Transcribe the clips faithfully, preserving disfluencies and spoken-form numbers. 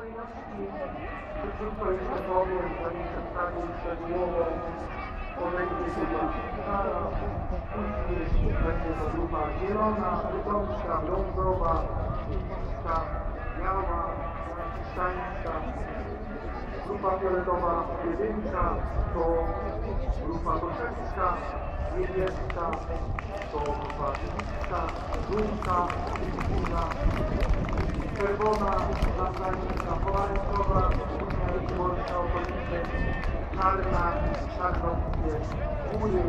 kolejności szybko jeszcze powiem, zanim przedstawię szczegółowo podejście Sygnara, później będzie to grupa zielona, bytomska, brązowa, niska, biała, hiszpańska, grupa fioletowa jedynka to grupa toczewska, niebieska to grupa niebieska, żółta, górna, czerwona, zastańca, pomarańczowa, polska okolice, czarna, czarnowskie, góry,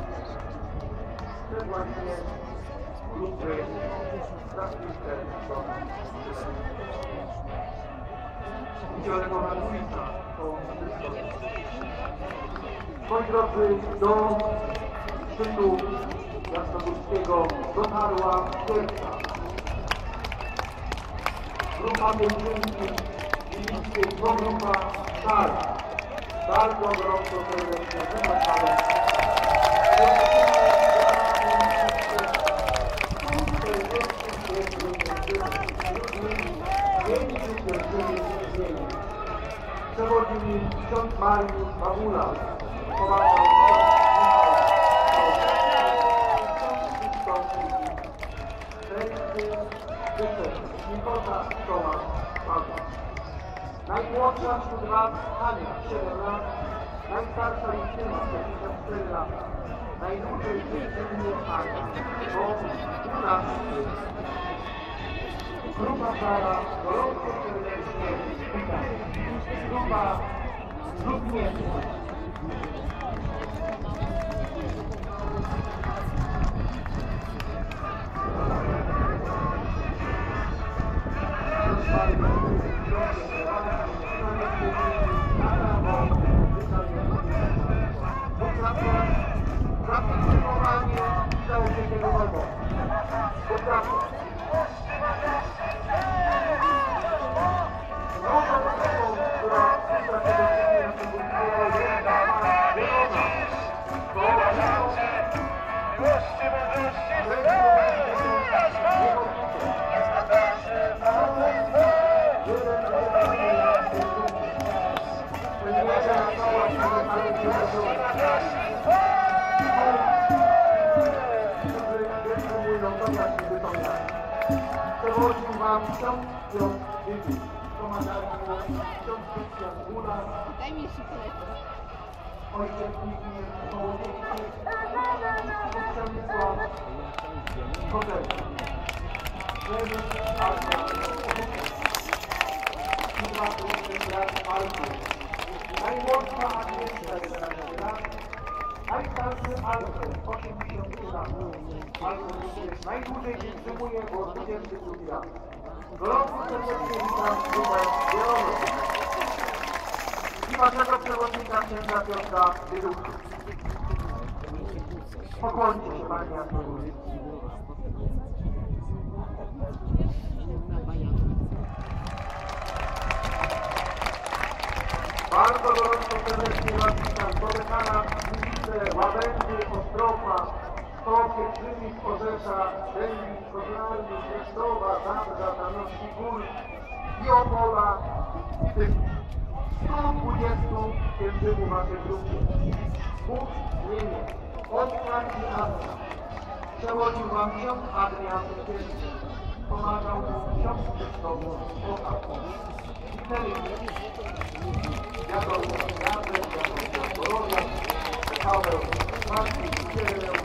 te właśnie grupy traficie do udzielonego ulica, to wszystko. Moi drodzy, do szczytu Jasnogórskiego dotarła pierwsza grupa pielgrzymki i to grupa Stara. Bardzo gorąco serdecznie zapraszamy. Przewodzi mi ksiądz Mariusz Babula, pomagał Nikota Tomasz Paweł. Najmłodsza wśród was Ania, siedem lat, najstarsza Justyna, pięćdziesiąt cztery lata. Najdłużej dziewczynie Ania, bo dwunaście. Grupa Sara, gorąco serdecznie witam. Grupa Lubniewska. Przewodził wam ksiądz Piotr Wybór. Pomagali mu ksiądz Krystian Gula. Daj mi szybko. Ojciec Zbigniew Kołodziejski. Przemysław Kozelski. Prezes Arka. Chyba drugi brat Alfy. Najmłodsza Agnieszka jedenaście lat. Najstarszy Alfred, osiemdziesiąt trzy lat. Alfred również najdłużej wytrzymuje, bo dwudziesty drugi lat. Gorąco serdecznie witam grupę zieloną. I waszego przewodnika księdza Piotra Wyducha. Pokłońcie się, panie Jasnogórski. Bardzo gorąco serdecznie was witam. Podekana Gliwice, Łabędy, Ostrowa, Stokie, Krzywic, Orzesza, Dębic, Koźlarny, Rzesztowa, Zabrza, Tarnowski Gór i Opola i tych stu dwudziestu pielgrzymów waszej grupy. Bóg Niemiec, Oskar i Anna. Przewodził wam ksiądz Adrian Wykielski. Pomagał mu ksiądz Krzysztof Ochar. I wtedy wiadomo, Jacek, wiadomo, Boronia, Paweł, Marcin, Kiereł,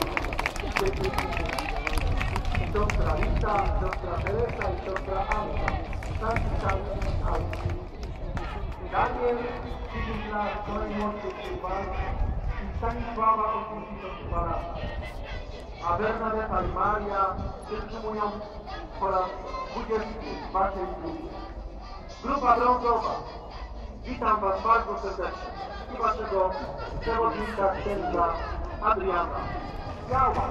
siostra Rita, siostra Teresa i siostra Anna, starszy Czarny i Anna. Daniel, dziesięć lat, to najmłodszy Krzywan i Stanisława, osiemdziesiąt dwa lata. A Bernadetta i Maria przytrzymują po raz dwudziesty w waszej grupie. Grupa brązowa. Witam was bardzo serdecznie i waszego przewodnika księdza Adriana. Biała.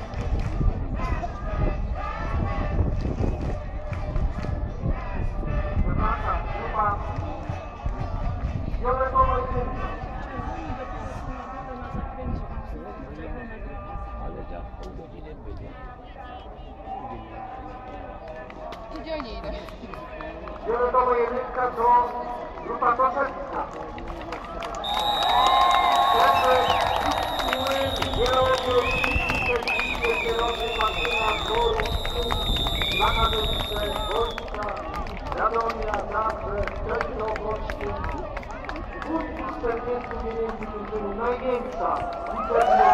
Przepraszam, grupa fioletowa i piękna. Ale za pół godziny będzie. Gdzie oni idą? Fioletowa Środkowa jedynka to grupa Toszewska. Radomia, Zabrze, Szczecin Opolskie. Punkt czterdziestu dziewięciu drużyn, największa liczebnie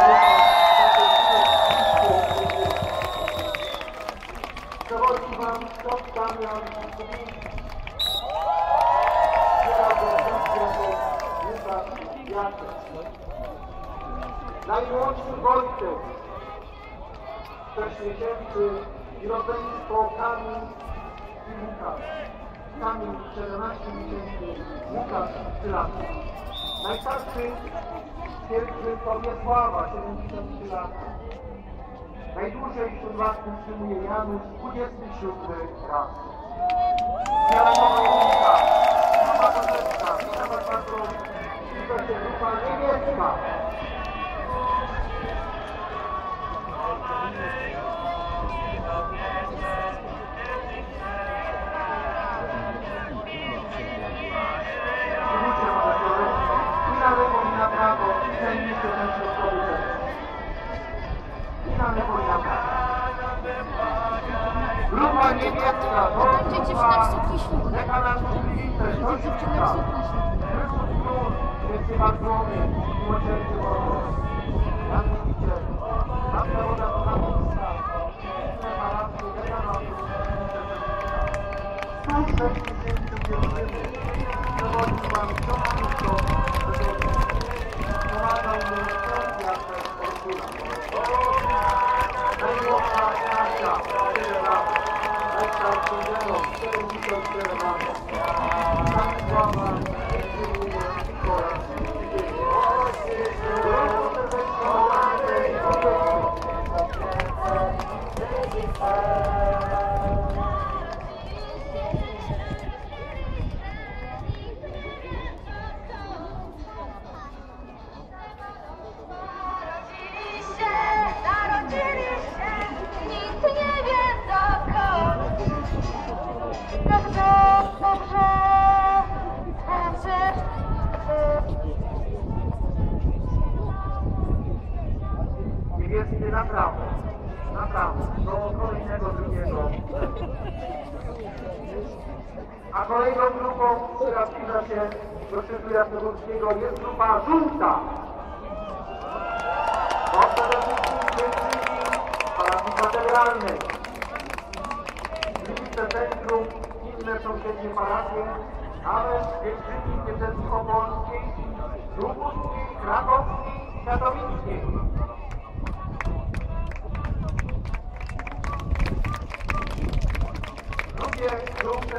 przewodzi wam Piotr Damian Łukasz Jacek. Najmłodszy Wojtek, sześć miesięcy i rodzeństwo Kamil i Łukasz. Kamil czternaście miesięcy, Łukasz trzy lata. Najstarszy pierwszy to Wiesława, siedemdziesiąt trzy lata. Najdłużej wśród was utrzymuje Janusz, dwudziesty siódmy raz. Mianowa jedynka, grupa Toszewska, witam was bardzo, to się grupa niemiecka. Na prawo i zajmijcie ten środkowy cel. I na lewo i na prawo. Grupa niemiecka, to grupa dekanatów Gliwice, Toszewska, Chrystus Król, Święty Bartłomiej, Miłosierny Boże, Jan Chrzciciel, Matka Woda Kochanicka, inne parafie dekanatów Gliwice, sto sześć tysięcy dziewczyny, przewodzi wam książkę. Najmłodsza Kasia, cztery lata. Najstarszy Zenon, siedemdziesiąt cztery lata. Stanisława, Ewelinie, Nikola, Niebiescy na prawo, na prawo, do kolejnego drugiego. A kolejną grupą, która zbliża się do szczytu Jasnogórskiego, jest grupa żółta. To przede wszystkim dziewczyny parafii katedralnej. Gliwice Centrum, inne sąsiednie parafie, nawet dziewczyny Diecezji Opolskiej, Lubuskiej, Krakowskiej, Katowickiej. Drugie grupy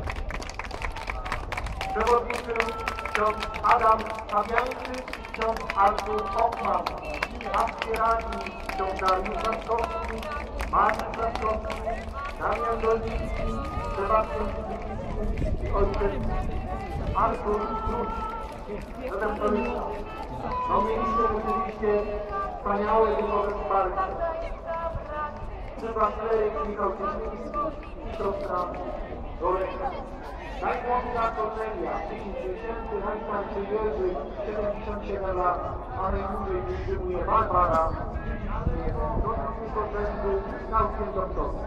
przewodniczy ksiądz Adam Fabiańczyk, ksiądz Artur Hoffman, aspirani ksiądz Dariusz Zaskowski, Marcin Zaskowski, Damian Dolnicki, Sebastian Kubicki i ojciec Artur Kruć. Zatem to jest, no mieliście oczywiście wspaniałe duchowe wsparcie. Trzeba kleryk Michał Cieśliński i siostra Doreka. Najmłodsza Kornelia, dziesięć miesięcy, najstarszy Jerzy, siedemdziesiąt siedem lat, a najdłużej wytrzymuje Barbara, do drugiego rzędu całkiem doktorów.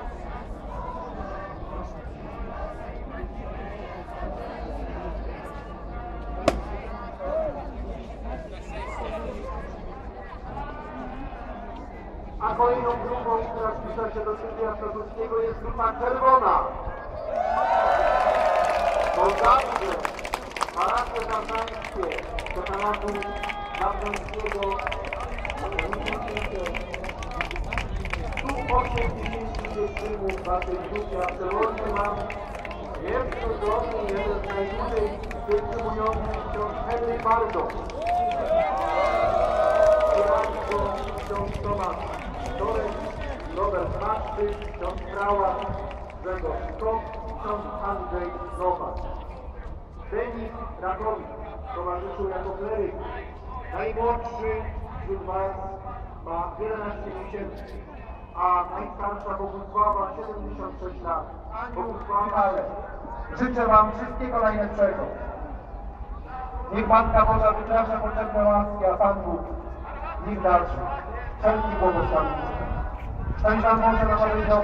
A kolejną grupą, która wpisza się do szczytu Jasnogórskiego, jest grupa czerwona. To Zabrze, parafie zabrzańskie, dekanatu zabrzańskiego, tu osiem tysięcy dziewczynów na tej grupie, a przewodnie mam pierwszy godny, jeden z najdłużej wytrzymujących ksiądz Henryk Bardo. Ksiądz Tomasz Torek, Robert Maszczyk, ksiądz Trała, Grzegorz Skok, ksiądz Andrzej Nowak. Denis Rakowicz towarzyszył jako kleryk. Najmłodszy wśród was ma jedenaście miesięcy, a najstarsza Bogusława siedemdziesiąt sześć lat. Bogusława Życzę Wam wszystkiego najlepszego. Niech Matka Boża wyprasza potrzebne łaski, a Pan Bóg niech dalszy. Wszelki błogosławił. Szczęść Wam Boże na Nowy Rok.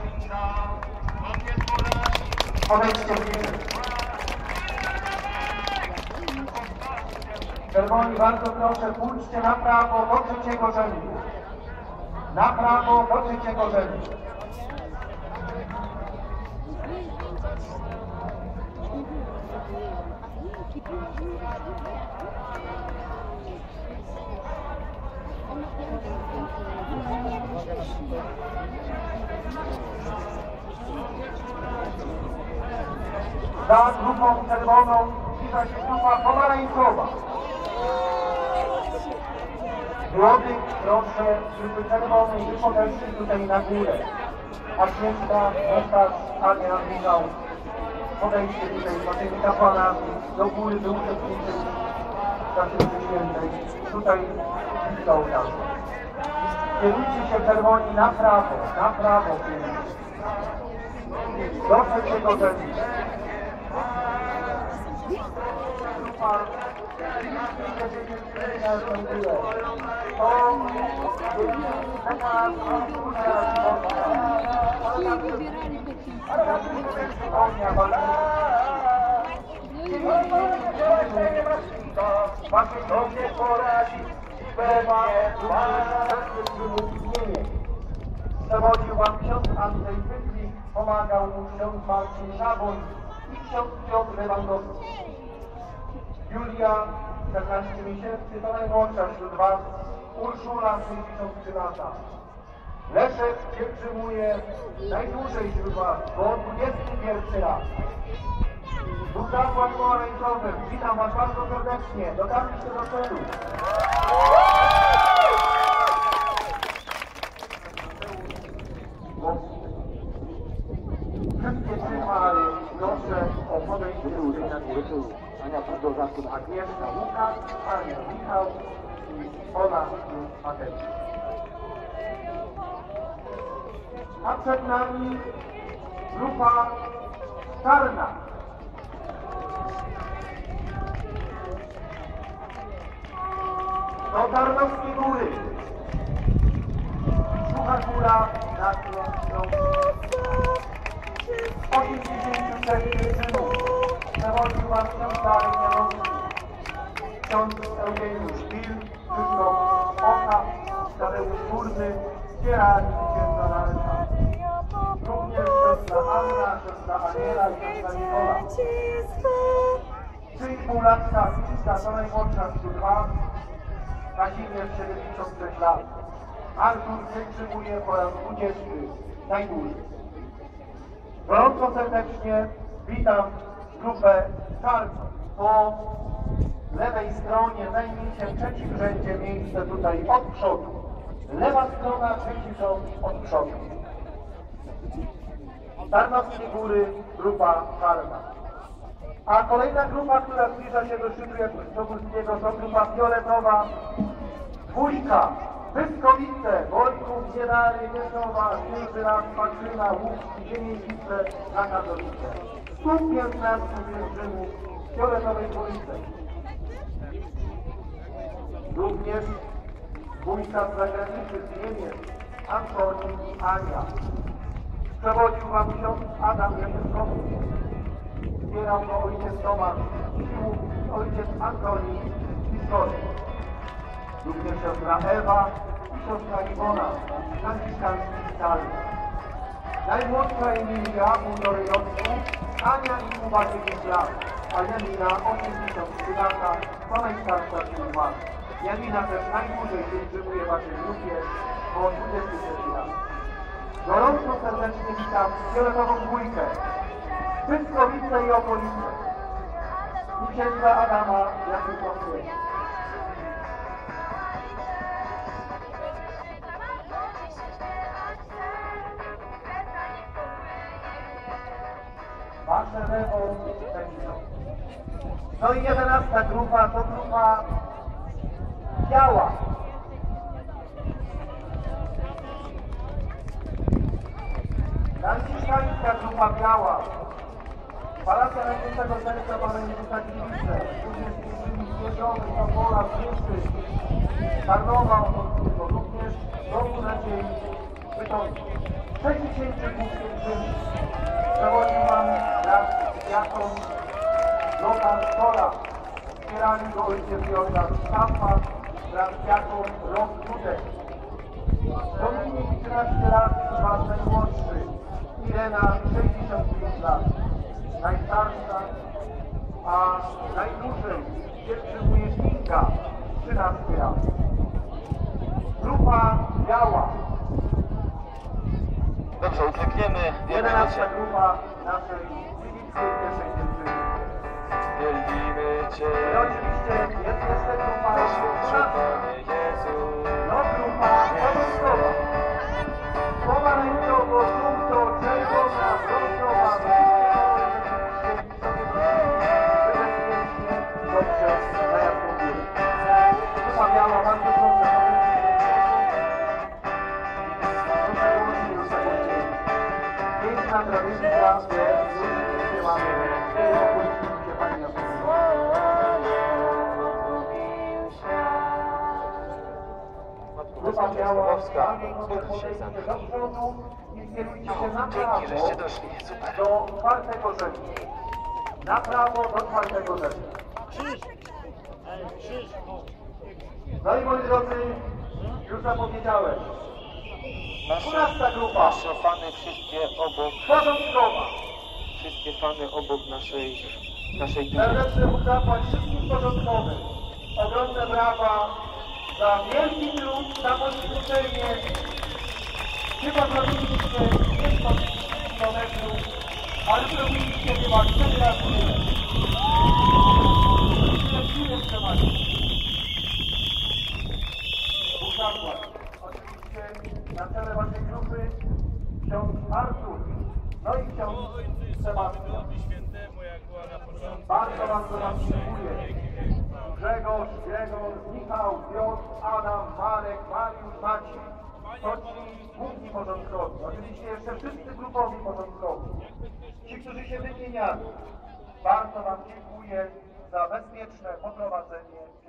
Odejdźcie bliżej. Czerwoni, bardzo proszę, pójdźcie na prawo do trzeciego rzędu. Na prawo do trzeciego rzędu. Za grupą czerwoną zbliża się grupa pomarańczowa. Młodych proszę grupy czerwonej, by podeszli tutaj na górę. Agnieszka, Łukasz, Ania, Michał, podejdźcie tutaj z naszymi kapłanami do góry, by uczestniczyć w Kaplicy Świętej. Tutaj blisko ołtarza. Kierujcie się czerwoni na prawo, na prawo kierujcie. Do trzeciego rzędu. Grupa Wasze sobie poradzi, przewodził Wam ksiądz Andrzej Pytlik, pomagał mu ksiądz Marcin Szaboń i ksiądz Piotr Lewandowski. Julia, czternaście miesięcy, to najmłodsza wśród Was, Urszula, sześćdziesiąt trzy lata. Leszek pielgrzymuje najdłużej wśród Was, bo dwudziesty pierwszy raz. Bóg zapłać pomarańczowym, witam Was bardzo serdecznie, dotarliście do celu. Wszystkie trzy pary proszę o podejście tutaj na górę. Ania Budowlaków, Agnieszka, Łukasz, Ania, Michał i Ola i Mateusz. A przed nami grupa czarna. Do Tarnowskiej Góry. Sucha Góra na osiemdziesiąt sześć pielgrzymów. Przewodził Was ksiądz Darek Janowski, ksiądz Eugeniusz Bil, Krzysztof Oka, Tadeusz Górny, Kierani i księdza Darka. Również siostra Anna, siostra Aniela i siostra Nikola. trzy i pół latka Wiska, to najmłodsza wśród Was, Kazimierz siedemdziesiąt sześć lat. Artur wytrzymuje po raz dwudziesty, najdłużej. Gorąco serdecznie witam grupę czarną. Po lewej stronie zajmijcie w trzecim rzędzie miejsce tutaj od przodu. Lewa strona, trzeci rząd od przodu. Tarnowskie Góry, grupa czarna. A kolejna grupa, która zbliża się do szczytu Jakubowskiego, to grupa fioletowa. Dwójka, Pyskowice, Wojków, Ziedary, Wieszowa, Świężyna, Patrzyna, Łódzki, Ziemienice, na Katolice. sto piętnaście pielgrzymów fioletowej dwójce. Również dwójka z zagranicy z Niemiec, Antoni i Ania. Przewodził Wam ksiądz Adam Jaśkowski. Wspierał go ojciec Tomasz Siłów i ojciec Antoni Piskory. Również siostra Ewa i siostra Iwona, franciszkański witalny. Najmłodsza Emilia, półtorej roku, Ania i Kuba dziewięć lat, a Janina osiemdziesiąt trzy lata, to najstarsza wśród Was. Janina też najdłużej pielgrzymuje w Waszej grupie, bo dwudziesty trzeci lat. Gorąco serdecznie witam fioletową dwójkę, Pyskowice i okolice. I księdza Adama Jakubowskiego. Wasze lewo będzie. No i jedenasta grupa to grupa biała. Franciszkańska grupa biała. Parafia Najświętego Serca Pana Jezusa Gliwice, również innymi Zwierzowy, Sopola, Zniczy, Tarnowa Opolskiego, również Domu Nadziei Bytomia. sześćdziesięciu dwóch pielgrzymów przewodzi Wam brat diakon Lothar Stola. Wspierali go ojciec Jordan Stampa, brat diakon Rok Dudek. Dominik trzynaście lat, wasz najmłodszy. Irena sześćdziesiąt pięć lat. Najstarsza, a najdłużej pielgrzymuje Kinga, trzynaście lat. Grupa biała. Dobrze, uklekniemy. jedenasta grupa naszej gliwickiej pierwszej pielgrzymi. Wielbimy Cię, I oczywiście jest jeszcze grupa Panie Jezu. no grupa obowiązkowa. Słowa rękowo, żółto, czerwona, brązowa, dobrze na jasną górę. Grupa biała, bardzo proszę. Proszę głośniej już zakończyli. Piękna tradycja, że już śpiewamy. Opłyńmy się Pani jasną górę. Grupa biała, bardzo proszę podejdźcie do przodu i skierujcie się na prawo Dzięki, żeście doszli. Super. do czwartego rzędu. Na prawo do czwartego rzędu. No i moi drodzy, już zapowiedziałem. dwunasta grupa, Nasze fany wszystkie obok, porządkowa. wszystkie fany obok naszej, naszej tury. Serdeczny Bóg zapłać wszystkim porządkowym. Ogromne brawa za wielki trud, za poświęcenie. Chyba zrobiliście pięćset kilometrów, ale zrobiliście chyba cztery razy tyle. Tyle sił jeszcze macie. Bóg zapłać. Oczywiście na czele waszej grupy ksiądz Artur, no i ksiądz Sebastian. Bardzo bardzo wam dziękuję. Grzegorz, Gregor, Michał, Piotr, Adam, Marek, Mariusz, Maciej. To ci główni porządkowi. Oczywiście jeszcze wszyscy grupowi porządkowi. Ci, którzy się wymieniali. Bardzo wam dziękuję za bezpieczne poprowadzenie